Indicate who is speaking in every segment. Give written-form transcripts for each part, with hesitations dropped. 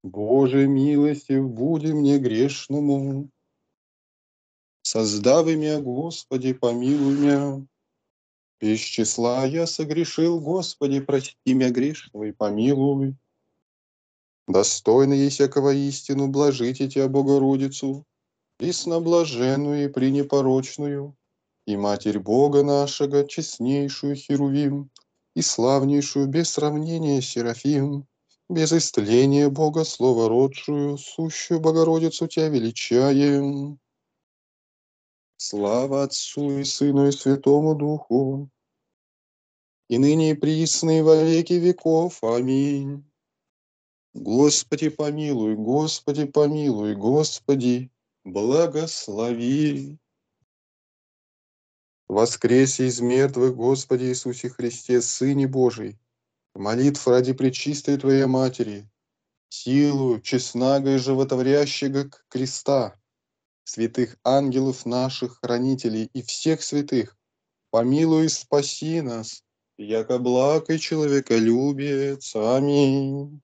Speaker 1: Боже милостив, буди мне грешному. Создавай меня, Господи, помилуй меня. Без числа я согрешил, Господи, прости меня грешного и помилуй. Достойно есть всякого истину блажите Тебя, Богородицу, пресноблаженную и пренепорочную, и Матерь Бога нашего, честнейшую Херувим, и славнейшую без сравнения Серафим, без истления Бога словородшую, сущую Богородицу Тебя величаем. Слава Отцу и Сыну и Святому Духу, и ныне и присно и во веки веков. Аминь. Господи помилуй, Господи помилуй, Господи благослови. Воскресе из мертвых, Господи Иисусе Христе, Сыне Божий, молитв ради пречистой Твоей Матери, силу честного и животворящего креста, святых ангелов наших, хранителей и всех святых, помилуй и спаси нас, яко благ и человеколюбец. Аминь.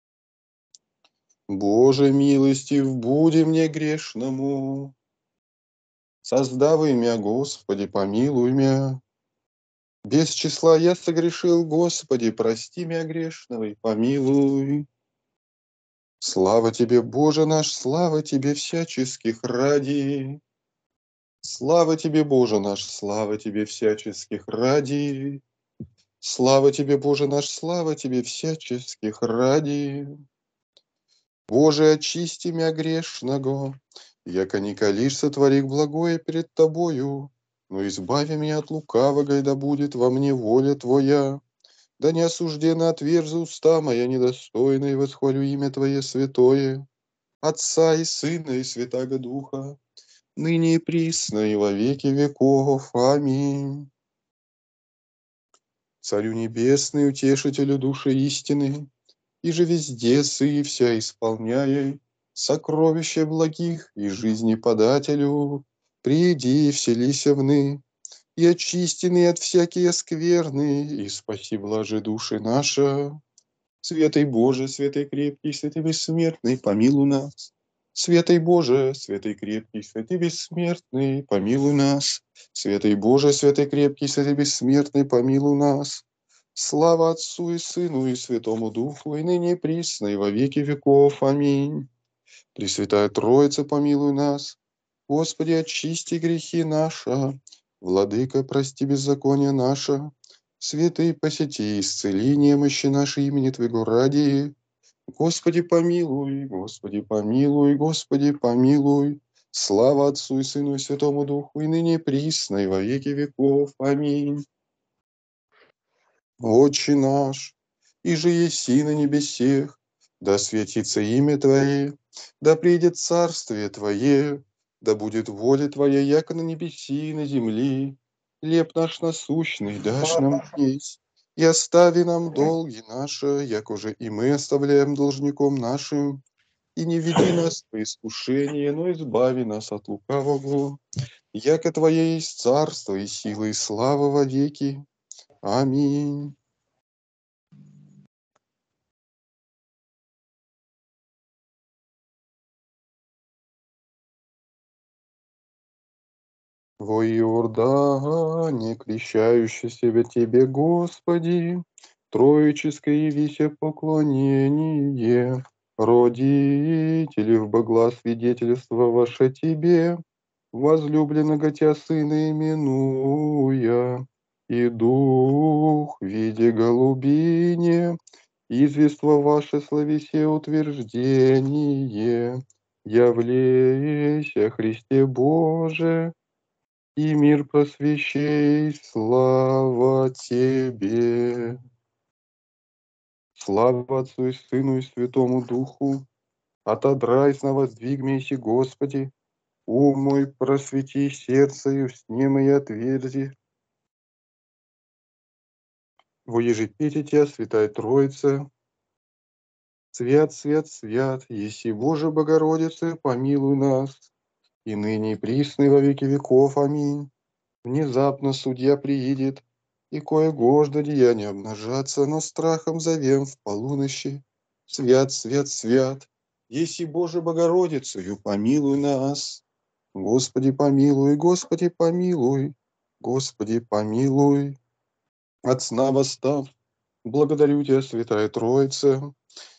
Speaker 1: Боже милостив, буди мне грешному. Создавай мя, Господи, помилуй мя. Без числа я согрешил, Господи, прости мя грешного и помилуй. Слава Тебе, Боже наш, слава Тебе всяческих ради. Слава Тебе, Боже наш, слава Тебе всяческих ради. Слава Тебе, Боже наш, слава Тебе всяческих ради. Боже, очисти мя грешного, яко николишь сотворих благое перед Тобою, но избави меня от лукавого, и да будет во мне воля Твоя. Да не осужденно отверзи уста моя недостойная, и восхвалю имя Твое святое, Отца и Сына и Святаго Духа, ныне и присно и во веки веков. Аминь. Царю небесный, утешителю души истины, и же везде сы вся исполняй, сокровища благих и жизни подателю, приди и вселися вны, и очистины от всякие скверны, и спаси блажи души наша. Святый Боже, святый крепкий, святый бессмертный, помилуй нас. Святый Боже, святый крепкий, святый бессмертный, помилуй нас. Святый Боже, святый крепкий, святый бессмертный, помилуй нас. Слава Отцу и Сыну и Святому Духу, и ныне и присно, и во веки веков. Аминь. Пресвятая Троица, помилуй нас. Господи, очисти грехи наши. Владыка, прости беззаконие наше. Святый, посети, исцели немощи наши имени Твоего ради. Господи, помилуй, Господи, помилуй, Господи, помилуй. Слава Отцу и Сыну и Святому Духу, и ныне и присно, и во веки веков. Аминь. Отче наш, иже еси на небесех, да светится имя Твое, да придет царствие Твое, да будет воля Твоя, яко на небеси и на земли. Хлеб наш насущный дашь нам днесь, и остави нам долги наши, як уже и мы оставляем должником нашим. И не веди нас в искушение, но избави нас от лукавого, яко Твое есть царство и сила и слава во веки. Аминь. Во Иордане, крещающий себя Тебе, Господи, троическое явися поклонение, родители в богла свидетельство ваше Тебе, возлюбленного Тя Сына именуя, и Дух в виде голубине, извество ваше словесе утверждение, явлейся Христе Боже, и мир просвещей, слава Тебе. Слава Отцу и Сыну и Святому Духу, отодрайся, воздвигмейся, Господи, ум мой просвети, сердце и сне мои отверзи. Во ежепите Тебя, Святая Троица, свят, свят, свят, еси Боже Богородице, помилуй нас, и ныне и присно и во веки веков. Аминь. Внезапно судья приидет, и кое гождо деяния обнажаться, но страхом зовем в полунощи. Свят, свят, свят, еси Боже Богородицею, помилуй нас. Господи, помилуй, Господи, помилуй, Господи, помилуй. От сна восстав, благодарю Тебя, Святая Троица,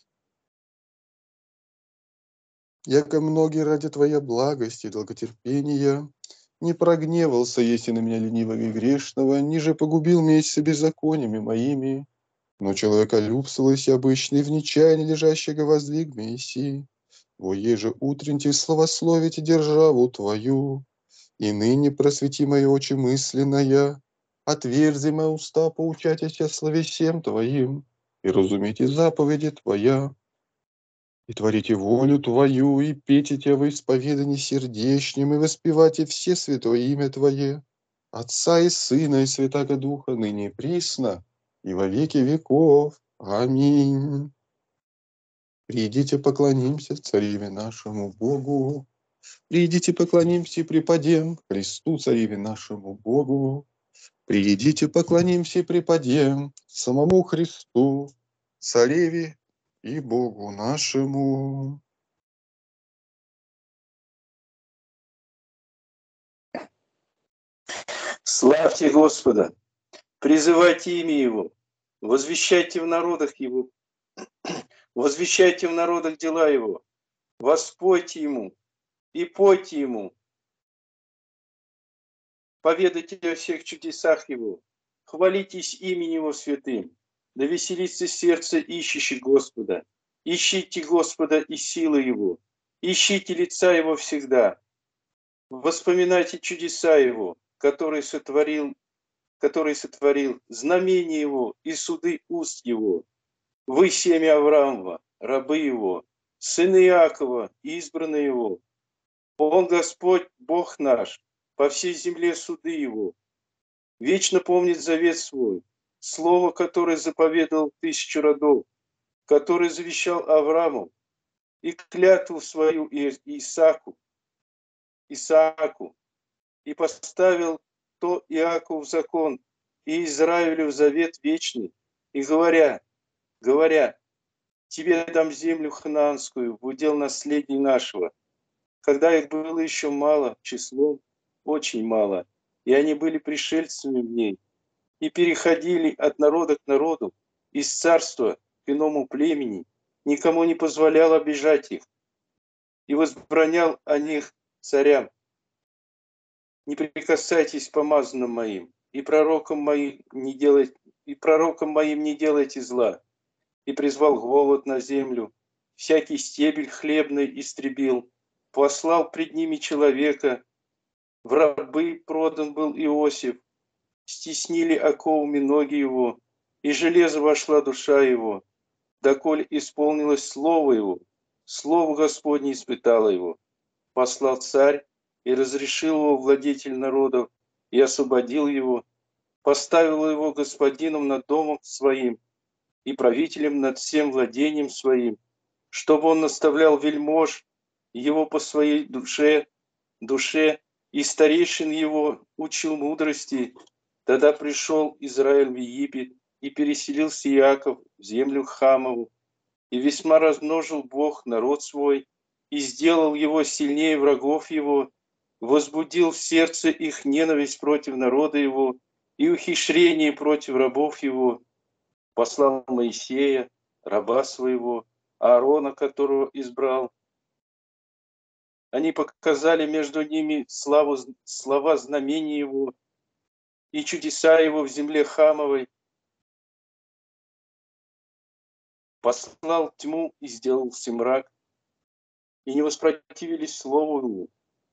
Speaker 1: яко многие ради Твоя благости и долготерпения не прогневался, если на меня ленивого и грешного, ниже погубил меня беззакониями моими, но человеколюбствовалось обычный в нечаянии лежащего воздвиг Мессии, во еже утренте славословите державу Твою, и ныне просвети мои очи мысленная, отверзи мои уста, поучайтесь о славе всем Твоим, и разумейте заповеди Твоя, и творите волю Твою, и пейте Тебя во исповедании сердечнем, и воспевайте все святое имя Твое, Отца и Сына, и Святаго Духа, ныне и присно, и во веки веков. Аминь. Придите, поклонимся цареве нашему Богу. Придите, поклонимся и преподем Христу, цареве нашему Богу. Придите, поклонимся и преподем самому Христу, цареве и Богу нашему.
Speaker 2: Славьте Господа, призывайте имя Его, возвещайте в народах Его, возвещайте в народах дела Его, воспойте Ему и пойте Ему, поведайте о всех чудесах Его, хвалитесь именем Его святым, да веселится сердце ищущих Господа. Ищите Господа и силы Его, ищите лица Его всегда. Воспоминайте чудеса Его, которые сотворил, знамения Его и суды уст Его. Вы семя Авраамова, рабы Его, сыны Иакова, избранные Его. Он Господь, Бог наш, по всей земле суды Его. Вечно помнит завет свой, слово, которое заповедовал 1000 родов, который завещал Аврааму, и клятву свою Исааку, и поставил то Иакову в закон, и Израилю в завет вечный, и говоря, тебе дам землю ханаанскую, в удел наследия нашего. Когда их было еще мало числом, очень мало, и они были пришельцами в ней, и переходили от народа к народу, из царства к иному племени, никому не позволял обижать их, и возбранял о них царям: не прикасайтесь к помазанным моим, и пророкам моим не делайте зла. И призвал голод на землю, всякий стебель хлебный истребил, послал пред ними человека, в рабы продан был Иосиф, стеснили оковами ноги его, и железо вошла душа его, доколе исполнилось слово его, слово Господне испытало его. Послал царь и разрешил его владетель народов, и освободил его, поставил его господином над домом своим и правителем над всем владением своим, чтобы он наставлял вельмож его по своей душе, и старейшин его учил мудрости. Тогда пришел Израиль в Египет, и переселился Иаков в землю Хамову, и весьма размножил Бог народ свой, и сделал его сильнее врагов его, возбудил в сердце их ненависть против народа его и ухищрение против рабов его. Послал Моисея, раба своего, Аарона, которого избрал. Они показали между ними слова знамений его и чудеса его в земле Хамовой. Послал тьму и сделался мрак, и не воспротивились слову ему.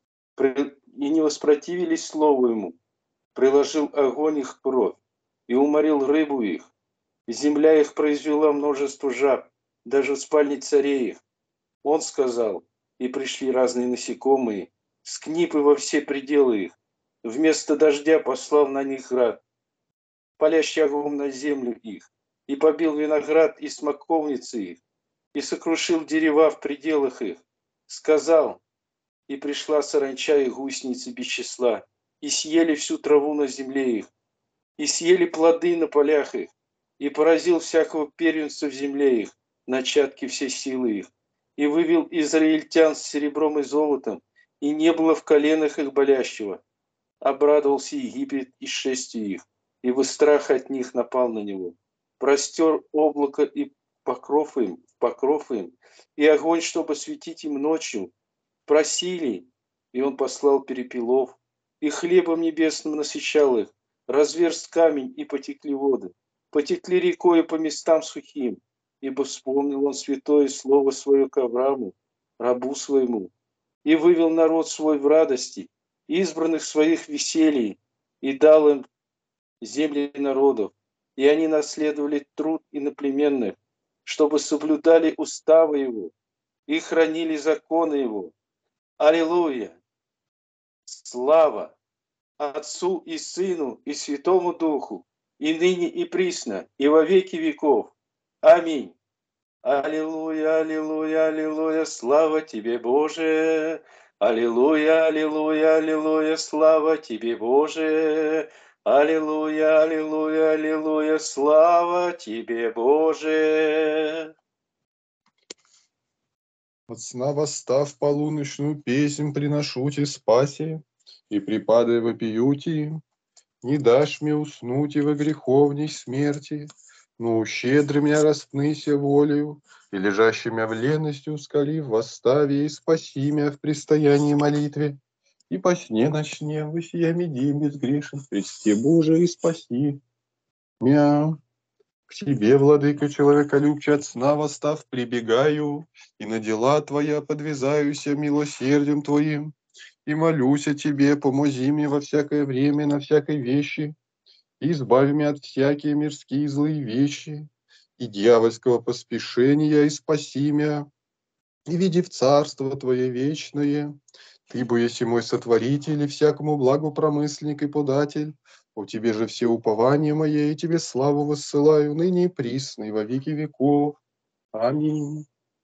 Speaker 2: Приложил огонь их кровь и уморил рыбу их. Земля их произвела множество жаб, даже в спальне царей их. Он сказал, и пришли разные насекомые, скнипы во все пределы их. Вместо дождя послал на них град, палящий огонь на землю их, и побил виноград и смоковницы их, и сокрушил дерева в пределах их. Сказал, и пришла саранча и гусеницы без числа, и съели всю траву на земле их, и съели плоды на полях их, и поразил всякого первенца в земле их, начатки всей силы их, и вывел израильтян с серебром и золотом, и не было в коленах их болящего. Обрадовался Египет и шествию их, ибо страх от них напал на него. Простер облако и покров им, и огонь, чтобы светить им ночью. Просили, и он послал перепелов, и хлебом небесным насыщал их. Разверз камень, и потекли воды. Потекли рекой по местам сухим, ибо вспомнил он святое слово свое к Аврааму, рабу своему, и вывел народ свой в радости, избранных своих веселье, и дал им земли народов, и они наследовали труд иноплеменных, чтобы соблюдали уставы его и хранили законы его. Аллилуйя! Слава Отцу и Сыну и Святому Духу, и ныне и присно, и во веки веков. Аминь. Аллилуйя, аллилуйя, аллилуйя, слава Тебе, Боже! Аллилуйя, аллилуйя, аллилуйя, слава Тебе, Боже! Аллилуйя, аллилуйя, аллилуйя, слава Тебе, Боже!
Speaker 1: От сна восстав полуночную песнь приношу Тебе спаси, и припадая вопию Ти, не дашь мне уснуть и во греховней смерти, но щедро меня распнися волею, и лежащий мя в лености ускали, восстави и спаси мя в предстоянии молитве, и по сне ночне высиями день безгрешен, Христе Боже, и спаси мя. К Тебе, владыка человеколюбче, от сна восстав, прибегаю, и на дела Твоя подвязаюся милосердием Твоим, и молюсь о Тебе, помози мне во всякое время, на всякой вещи, и избави меня от всякие мирские злые вещи, и дьявольского поспешения, и спаси меня, и веди в царство Твое вечное. Ты, бо еси мой сотворитель, и всякому благу промысленник и податель. У Тебе же все упования мои, и Тебе славу воссылаю, ныне и присно, и во веки веков. Аминь.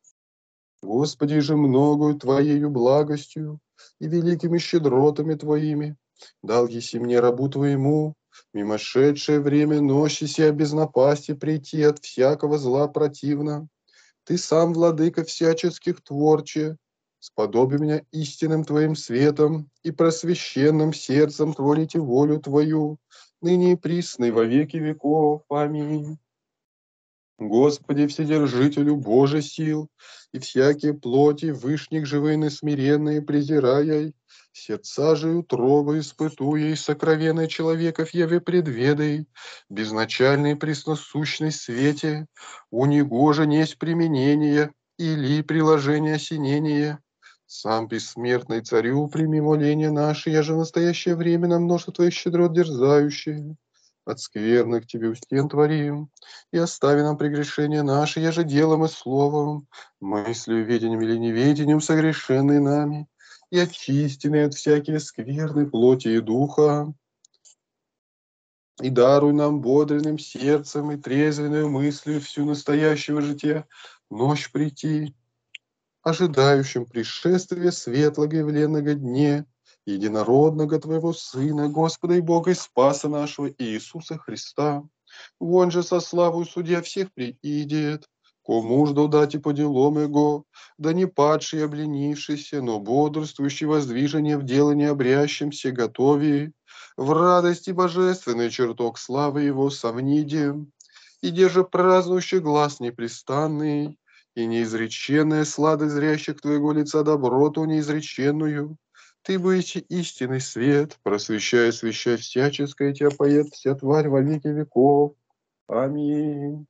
Speaker 1: Господи же многою Твоею благостью и великими щедротами Твоими дал еси мне рабу Твоему, мимошедшее время ночи сия без напасти прийти от всякого зла противно. Ты сам, владыка всяческих творче, сподоби меня истинным Твоим светом и просвещенным сердцем творите волю Твою, ныне и присно и во веки веков. Аминь. Господи, Вседержителю Божий сил, и всякие плоти, вышних живые смиренные презирая, сердца же утробы испытуя, и сокровенной человеков яве предведай, безначальный пресносущный свете, у него же несть применение или приложение осенения. Сам бессмертный царю, прими моление наше, я же в настоящее время на множество твоих щедрот дерзающие, от скверных тебе у стен творим, и остави нам прегрешения наши, я же делом и словом, мыслью, ведением или неведением согрешенные нами, и очистенные от всякие скверны плоти и духа. И даруй нам бодренным сердцем и трезвенную мыслью всю настоящего жития ночь прийти, ожидающим пришествия светлого явленного дне, единородного Твоего Сына, Господа и Бога и Спаса нашего Иисуса Христа. Вон же со славою судья всех приидет, кому жду дать и по делам его, да не падший и обленившийся, но бодрствующий воздвижение в дело не обрящимся, готовее, в радости божественный чертог славы его совнидием, и держа празднующий глаз непрестанный, и неизреченная сладость зрящих Твоего лица доброту неизреченную. Ты будешь истинный свет, просвещай, освещай всяческое, Тебя поет вся тварь во веки веков. Аминь.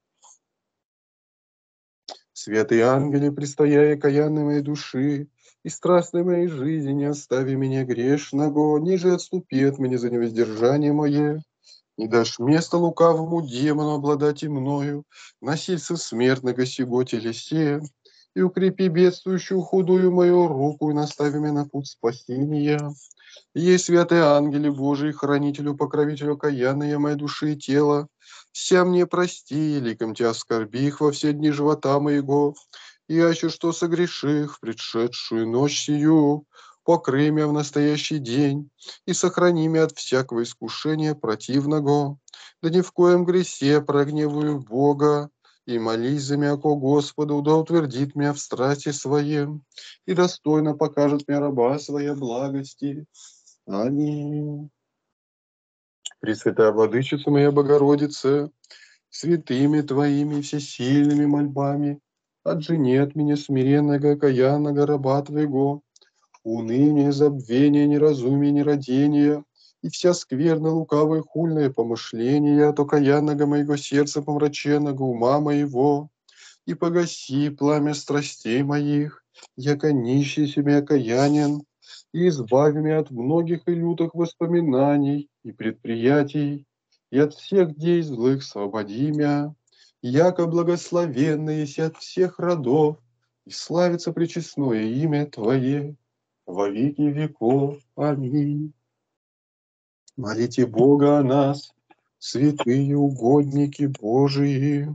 Speaker 1: Святые ангели, предстояя каянной моей души и страстной моей жизни, не остави меня грешного, ниже отступи от меня за невоздержание мое. Не дашь место лукавому демону обладать и мною, насильцев смертного сего телесе, и укрепи бедствующую худую мою руку, и настави меня на путь спасения. Есть святые ангели Божии, хранителю, покровителю каянная моей души и тела, вся мне прости, ликом тебя оскорбих во все дни живота моего, и аще что согреших в предшедшую ночь сию, покрый меня в настоящий день, и сохрани меня от всякого искушения противного, да ни в коем гресе прогневаю Бога, И молись за меня ко Господу, да утвердит меня в страсти своем, и достойно покажет мне раба своей благости. Аминь. Пресвятая Владычица моя Богородица, святыми Твоими всесильными мольбами, отжени от меня смиренного, окаянного раба Твоего, уныние, забвение, неразумие, нерадение, и вся скверна, лукавое, хульное помышление от окаянного моего сердца помраченного ума моего, и погаси пламя страстей моих, яко нищий себе окаянен, и избави меня от многих и лютых воспоминаний и предприятий, и от всех дей злых свободи мя, яко благословенный есть от всех родов, и славится пречестное имя Твое во веки веков. Аминь. Молите Бога о нас, святые угодники Божии.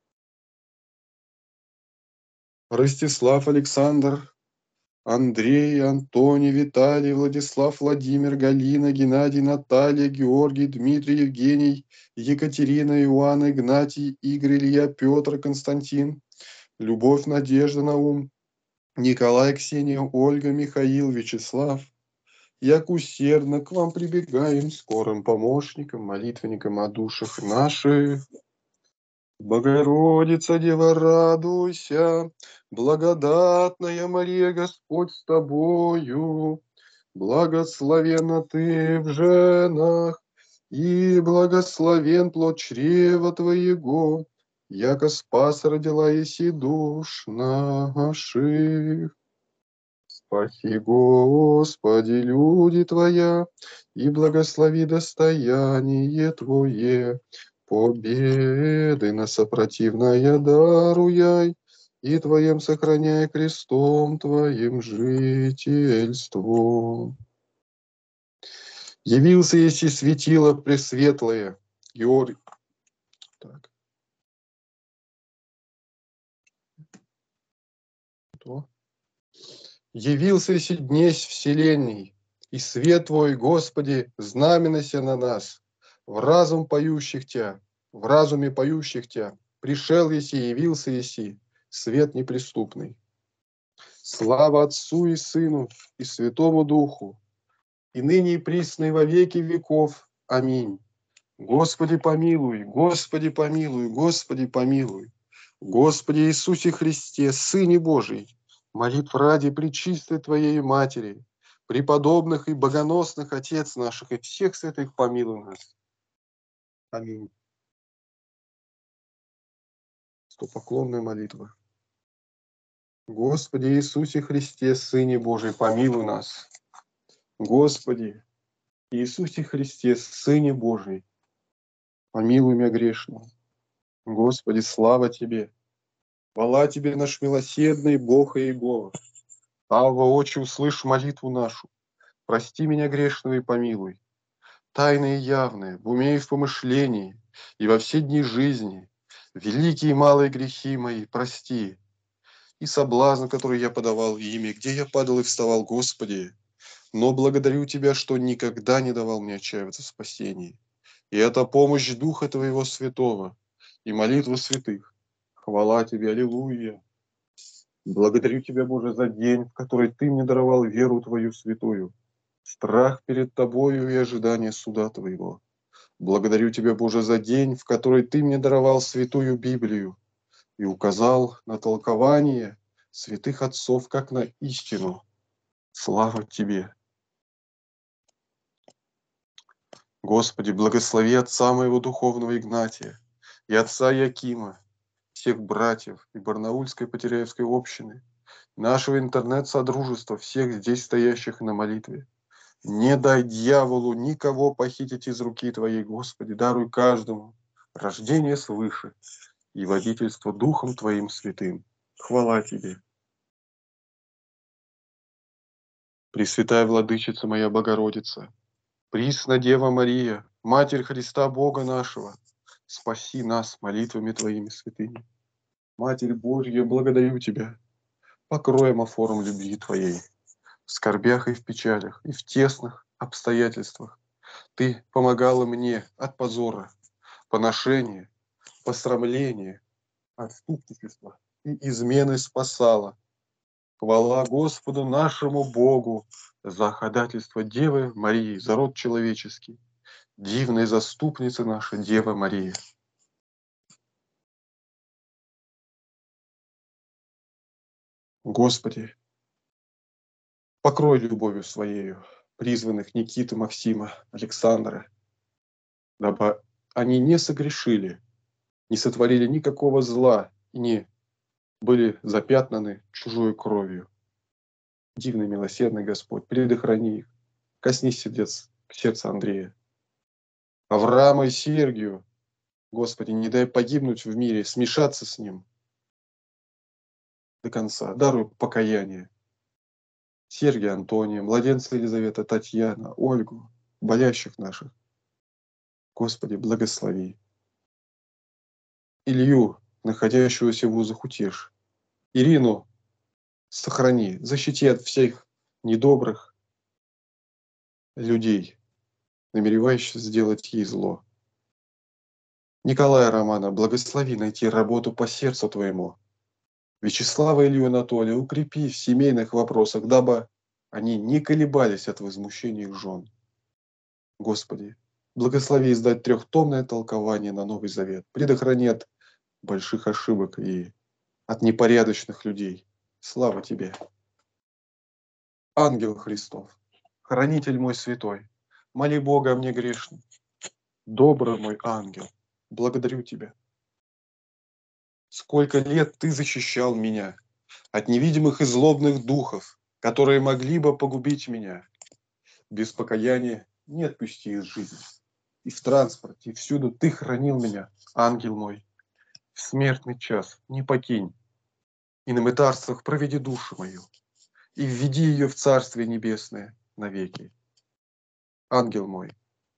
Speaker 1: Ростислав Александр, Андрей, Антоний, Виталий, Владислав, Владимир, Галина, Геннадий, Наталья, Георгий, Дмитрий, Евгений, Екатерина, Иоанн, Игнатий, Игорь, Илья, Петр, Константин, Любовь, Надежда, Наум, Николай, Ксения, Ольга, Михаил, Вячеслав. Як усердно к вам прибегаем, скорым помощником, молитвенником о душах наших. Богородица, Дева, радуйся, благодатная Мария, Господь с тобою, благословенна ты в женах, и благословен плод чрева твоего, яко спас родила еси душ наших. Спаси, Господи, люди Твоя, и благослови достояние Твое. Победы на сопротивное даруяй, и Твоим сохраняй крестом Твоим жительство. Явился еси светило пресветлое, Георгий. Так. Что? Явился еси днесь вселенной, и свет Твой, Господи, знаменася на нас, в разуме поющих Тя, пришел еси, явился еси, свет неприступный. Слава Отцу и Сыну и Святому Духу, и ныне и присно и во веки веков. Аминь. Господи помилуй, Господи помилуй, Господи помилуй. Господи Иисусе Христе, Сыне Божий, молитв ради пречистой Твоей Матери, преподобных и богоносных Отец наших и всех святых помилуй нас. Аминь. Стопоклонная молитва. Господи Иисусе Христе, Сыне Божий, помилуй нас. Господи Иисусе Христе, Сыне Божий, помилуй меня грешного. Господи, слава Тебе! Хвала Тебе, наш милосердный Бог и Иегова. Ава, Отче, услышь молитву нашу. Прости меня грешного и помилуй. Тайные и явные, в уме и в помышлении, и во все дни жизни, великие и малые грехи мои, прости. И соблазн, который я подавал ими, где я падал и вставал, Господи. Но благодарю Тебя, что никогда не давал мне отчаиваться в спасении. И это помощь Духа Твоего Святого и молитвы святых. Хвала Тебе, аллилуйя. Благодарю Тебя, Боже, за день, в который Ты мне даровал веру Твою святую, страх перед Тобою и ожидание суда Твоего. Благодарю Тебя, Боже, за день, в который Ты мне даровал святую Библию и указал на толкование святых отцов, как на истину. Слава Тебе! Господи, благослови отца моего духовного Игнатия и отца Якима, всех братьев и Барнаульской Потеряевской общины, нашего интернет-содружества, всех здесь стоящих на молитве. Не дай дьяволу никого похитить из руки Твоей, Господи, даруй каждому рождение свыше и водительство Духом Твоим святым. Хвала Тебе! Пресвятая Владычица моя Богородица, Присна Дева Мария, Матерь Христа Бога нашего, спаси нас молитвами Твоими святыми. Матерь Божья, благодарю Тебя, покрой амофором любви Твоей, в скорбях и в печалях, и в тесных обстоятельствах. Ты помогала мне от позора, поношения, посрамления, отступничества и измены спасала. Хвала Господу нашему Богу за ходатайство Девы Марии, за род человеческий. Дивной заступница наша Дева Мария. Господи, покрой любовью Своею призванных Никиты, Максима, Александра, дабы они не согрешили, не сотворили никакого зла и не были запятнаны чужой кровью. Дивный, милосердный Господь, предохрани их, коснись сердца Андрея. Авраама и Сергию, Господи, не дай погибнуть в мире, смешаться с ним до конца. Даруй покаяние. Сергия, Антония, младенца Елизавета, Татьяна, Ольгу, болящих наших. Господи, благослови. Илью, находящегося в узах, утешь. Ирину сохрани, защити от всех недобрых людей, намеревающихся сделать ей зло. Николая Романа, благослови найти работу по сердцу Твоему. Вячеслава Илью Анатолия укрепи в семейных вопросах, дабы они не колебались от возмущения их жен. Господи, благослови издать трехтомное толкование на Новый Завет. Предохрани от больших ошибок и от непорядочных людей. Слава Тебе. Ангел Христов, хранитель мой святой, моли Бога о мне грешным. Добрый мой ангел, благодарю Тебя. Сколько лет Ты защищал меня от невидимых и злобных духов, которые могли бы погубить меня. Без покаяния не отпусти из жизни. И в транспорте, и всюду Ты хранил меня, ангел мой. В смертный час не покинь, и на мытарствах проведи душу мою, и введи ее в Царствие Небесное навеки. Ангел мой,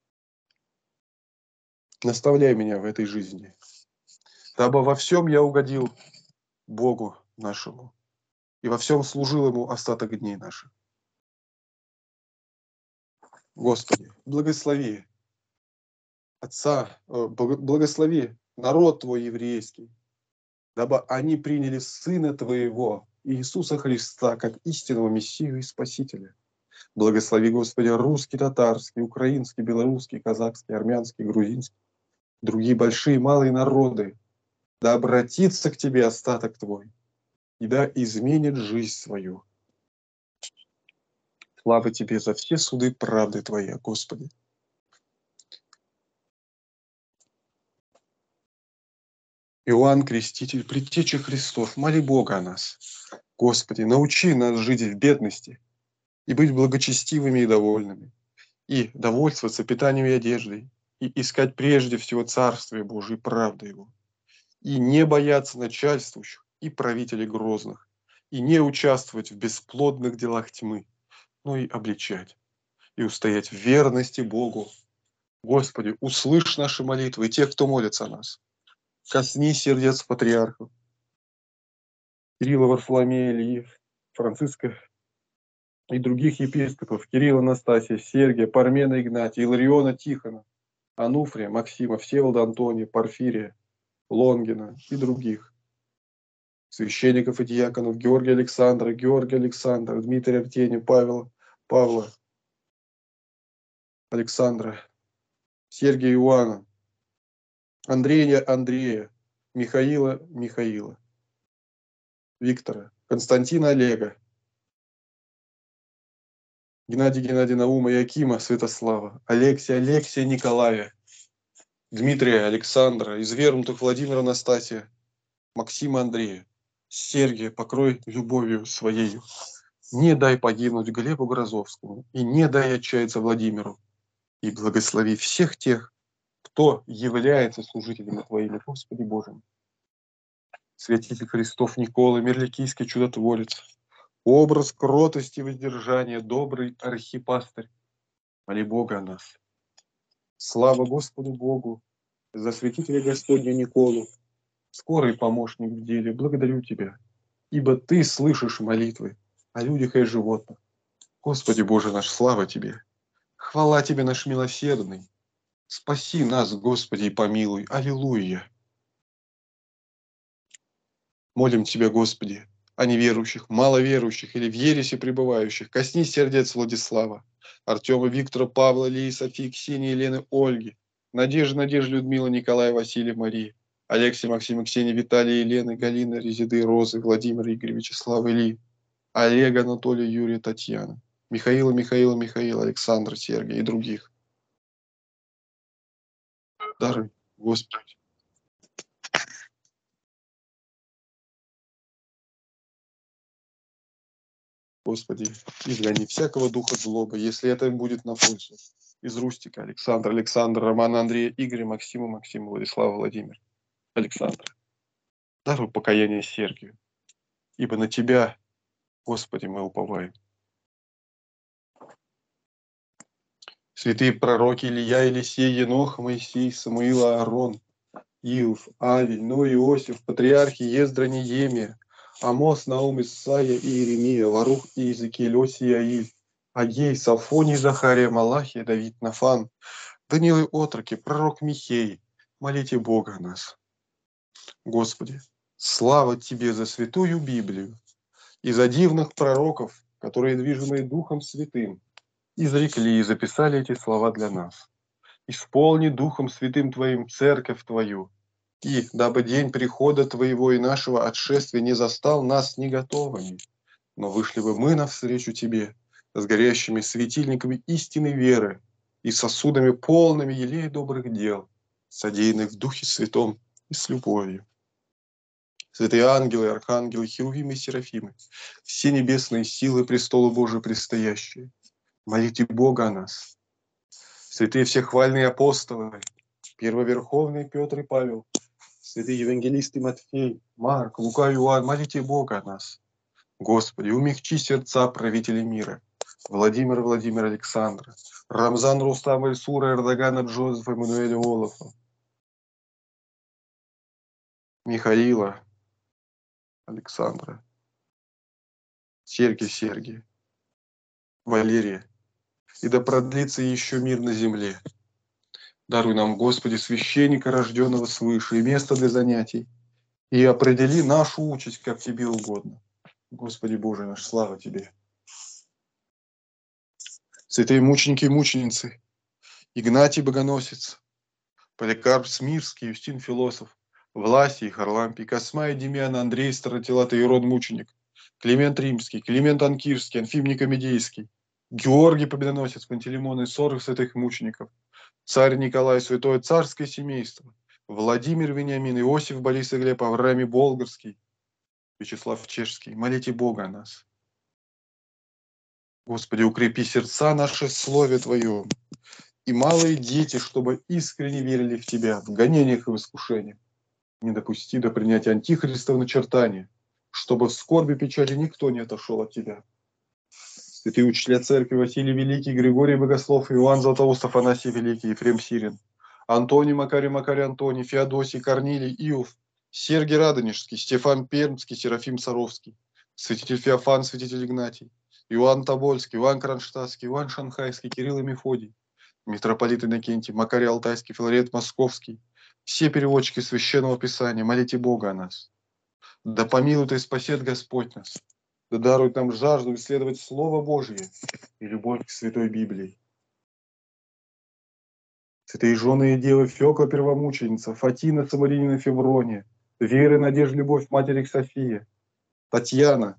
Speaker 1: наставляй меня в этой жизни, дабы во всем я угодил Богу нашему и во всем служил Ему остаток дней наших. Господи, благослови благослови народ Твой еврейский, дабы они приняли Сына Твоего, Иисуса Христа, как истинного Мессию и Спасителя. Благослови, Господи, русский, татарский, украинский, белорусский, казахский, армянский, грузинский, другие большие и малые народы, да обратится к Тебе остаток Твой, и да изменит жизнь свою. Слава Тебе за все суды правды Твоей, Господи. Иоанн Креститель, предтеча Христов, моли Бога о нас. Господи, научи нас жить в бедности и быть благочестивыми и довольными, и довольствоваться питанием и одеждой, и искать прежде всего Царствие Божие и правду Его, и не бояться начальствующих и правителей грозных, и не участвовать в бесплодных делах тьмы, но и обличать, и устоять в верности Богу. Господи, услышь наши молитвы и тех, кто молится о нас. Коснись сердец патриархов, Кирилла, Варфоломея, Ильи, Франциска и других епископов, Кирилла, Анастасия, Сергия, Пармена, Игнатия, Илариона, Тихона, Ануфрия, Максима, Всеволода, Антония, Порфирия, Лонгина и других. Священников и диаконов Георгия Александра, Дмитрия Артения, Павла, Александра, Сергия Иоанна, Андрея, Михаила, Виктора, Константина Олега, Геннадия Наума, Якима Святослава, Алексия Николая, Дмитрия Александра, извергнутых Владимира Анастасия, Максима Андрея, Сергия покрой любовью Своею. Не дай погибнуть Глебу Грозовскому, и не дай отчаяться Владимиру, и благослови всех тех, кто является служителями Твоими, Господи Боже. Святитель Христов Никола, Мирликийский чудотворец, образ кротости и воздержания, добрый архипастырь, моли Бога о нас. Слава Господу Богу за святителя Господня Николу, скорый помощник в деле, благодарю Тебя, ибо Ты слышишь молитвы о людях и животных. Господи Боже наш, слава Тебе! Хвала Тебе, наш милосердный! Спаси нас, Господи, и помилуй! Аллилуйя! Молим Тебя, Господи, о неверующих, маловерующих или в ересе пребывающих. Коснись сердец Владислава, Артема, Виктора, Павла, Лии, Софии, Ксении, Елены, Ольги, Надежды, Людмила, Николая, Василия, Марии, Алексея, Максима, Ксении, Виталия, Елены, Галины, Резиды, Розы, Владимира, Игоря, Вячеслава, Ильи, Олега, Анатолия, Юрия, Татьяны, Михаила, Александра, Сергия и других. Даруй, Господи. Господи, изгони всякого духа злобы, если это будет на пользу. Из Рустика Александра, Романа, Андрея, Игоря, Максима, Владислава, Владимир, Александра. Даруй покаяние Сергию, ибо на Тебя, Господи, мы уповаем. Святые пророки Илья, Елисей, Енох, Моисей, Самуил, Аарон, Иов, Авель, Ной, Иосиф, патриархи Ездра, Неемия, Амос, Наум, Исаия и Иеремия, Варух и Иезекииль, Осия, Аиль, Агей, Сафоний, Захария, Малахия, Давид, Нафан, Данилы, отроки, пророк Михей, молите Бога о нас. Господи, слава Тебе за святую Библию и за дивных пророков, которые, движимые Духом Святым, изрекли и записали эти слова для нас. Исполни Духом Святым Твоим церковь Твою, и дабы день прихода Твоего и нашего отшествия не застал нас не готовыми, но вышли бы мы навстречу Тебе с горящими светильниками истинной веры и сосудами полными елей добрых дел, содеянных в Духе Святом и с любовью. Святые ангелы, архангелы, херувимы и серафимы, все небесные силы престолу Божию предстоящие, молите Бога о нас. Святые всехвальные апостолы, первоверховный Петр и Павел, святые евангелисты Матфей, Марк, Лука и Иоанн, молите Бога о нас. Господи, умягчи сердца правителей мира, Владимир, Александра, Рамзан, Рустам, Эльсура, Эрдогана, Джозефа, Эммануэля, Олафа, Михаила, Александра, Сергия, Валерия, и да продлится еще мир на земле. Даруй нам, Господи, священника, рожденного свыше, и место для занятий, и определи нашу участь, как Тебе угодно. Господи Боже наш, слава Тебе. Святые мученики и мученицы, Игнатий Богоносец, Поликарп Смирский, Юстин Философ, Власий, Харлампий, Космай, Демьян, Андрей Старотилат, Ирод Мученик, Климент Римский, Климент Анкирский, Анфим Никомедийский, Георгий Победоносец, Пантелеймон и 40 святых мучеников, царь Николай, святое царское семейство, Владимир Вениамин, Иосиф Борис и Глеб, Авраамий Болгарский, Вячеслав Чешский, молите Бога о нас. Господи, укрепи сердца наши в Слове Твоем, и малые дети, чтобы искренне верили в Тебя, в гонениях и в искушениях. Не допусти до принятия антихристов начертания, чтобы в скорби печали никто не отошел от Тебя. Святые учителя церкви Василий Великий, Григорий Богослов, Иоанн Златоуст, Афанасий Великий, Ефрем Сирин, Антоний Макарий Антоний, Феодосий, Корнилий, Иов, Сергий Радонежский, Стефан Пермский, Серафим Саровский, святитель Феофан, святитель Игнатий, Иоанн Тобольский, Иоанн Кронштадтский, Иоанн Шанхайский, Кирилл и Мефодий, митрополит Иннокентий, Макарий Алтайский, Филарет Московский, все переводчики Священного Писания, молите Бога о нас. Да помилует и спасет Господь нас. Да дарует нам жажду исследовать Слово Божье и любовь к Святой Библии. Святые жены и девы Фёкла Первомученица, Фатина Самаринина Феврония, Вера, Надежда, Любовь, Матерь София, Татьяна,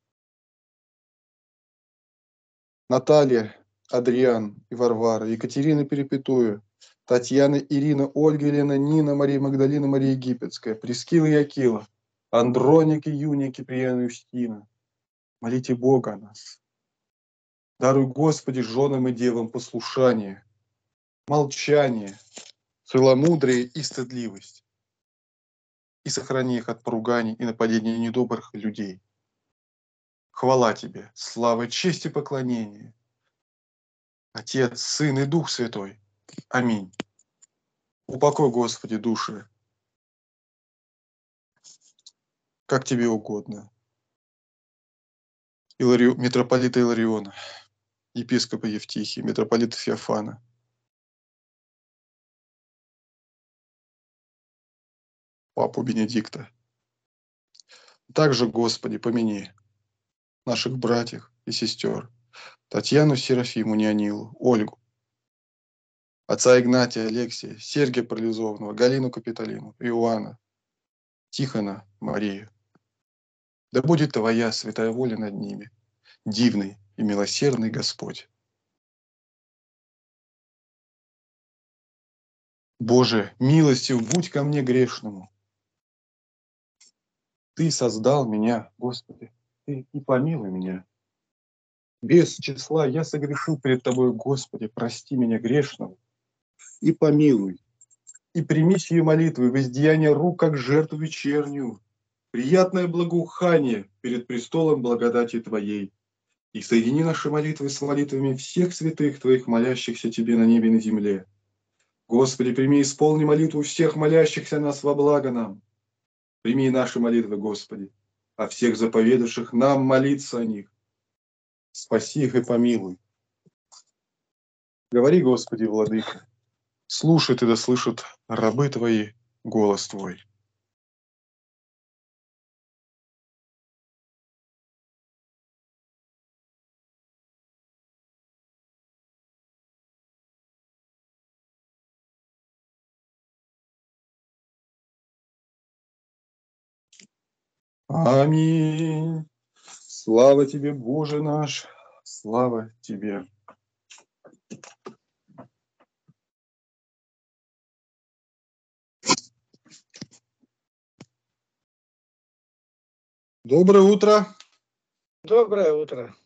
Speaker 1: Наталья, Адриан и Варвара, Екатерина Перепетуя, Татьяна, Ирина, Ольга, Елена, Нина, Мария Магдалина, Мария Египетская, Прескила и Акила, Андроник и Юния, Киприяна и Устина. Молите Бога о нас. Даруй, Господи, женам и девам послушание, молчание, целомудрие и стыдливость. И сохрани их от поруганий и нападений недобрых людей. Хвала Тебе, слава, честь и поклонение. Отец, Сын и Дух Святой. Аминь. Упокой, Господи, души, как Тебе угодно. Митрополита Илариона, епископа Евтихия, митрополита Феофана, папу Бенедикта, Также, Господи, помяни наших братьев и сестер, Татьяну Серафиму Неонилу, Ольгу, отца Игнатия, Алексия, Сергия Парализованного, Галину Капитолину, Иоанна, Тихона, Марию. Да будет Твоя святая воля над ними, дивный и милосердный Господь. Боже, милостив будь ко мне грешному. Ты создал меня, Господи, Ты и помилуй меня. Без числа я согрешил перед Тобой, Господи, прости меня грешного и помилуй. И прими сию молитвы, воздеяние рук, как жертву вечернюю, приятное благоухание перед престолом благодати Твоей. И соедини наши молитвы с молитвами всех святых Твоих, молящихся Тебе на небе и на земле. Господи, прими и исполни молитву всех молящихся нас во благо нам. Прими и наши молитвы, Господи, о всех заповедавших нам молиться о них. Спаси их и помилуй. Говори, Господи, Владыка, слушай и да слышат рабы Твои голос Твой. Аминь. Слава Тебе, Боже наш, слава Тебе. Доброе утро.
Speaker 3: Доброе утро.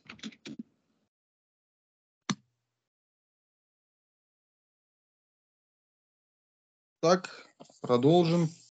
Speaker 1: Так, продолжим.